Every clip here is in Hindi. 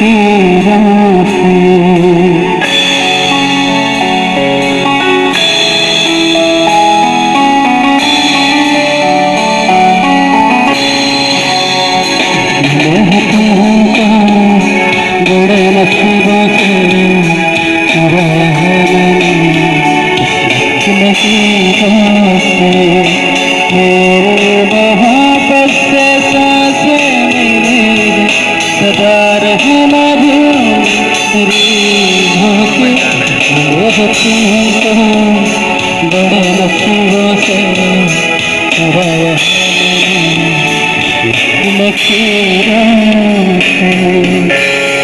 लकीरों से। बड़े नसीबों से चुरा है मैंने नसीबों से। मेरे मोहब्बत से सांसें मिली सदा रहना मेरी होके। मेरे तुमको बड़े नसीबों से चुरा है मैंने लकीरों से।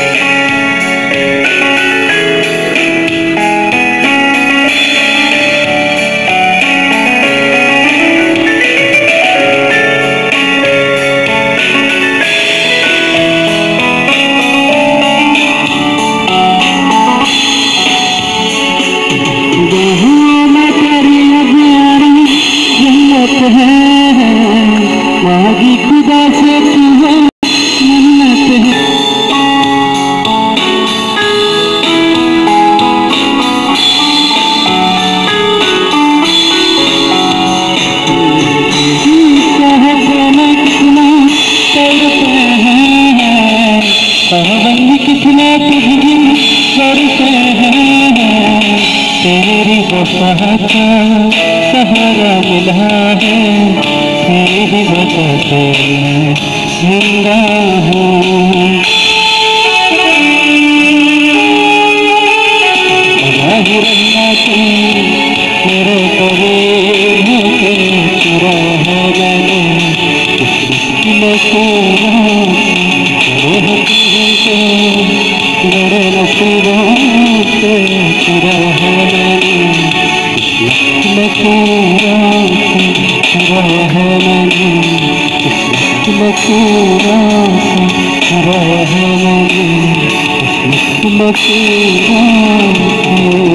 मांगी खुदा से तू है मन्नत है। कितना तुझे करते हैं तेरी वफा का सहारा मिला है। तेरी वजह से मैं जिंदा हूँ। रहना तू मेरे करीब होके चुरा है मैंने लकीरों से। बड़े नसीबों से चुरा है मैंने लकीरों से। चुरा है मैंने लकीरों से। चुरा है मैंने लकीरों से।